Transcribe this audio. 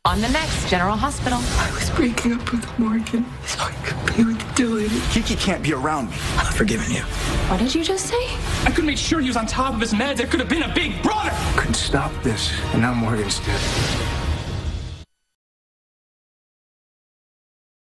On the next General Hospital. I was breaking up with Morgan so I could be with Dillon. Kiki can't be around me. I've forgiven you. What did you just say? I could make sure he was on top of his meds. There could have been a big brother. Couldn't stop this, and now Morgan's dead.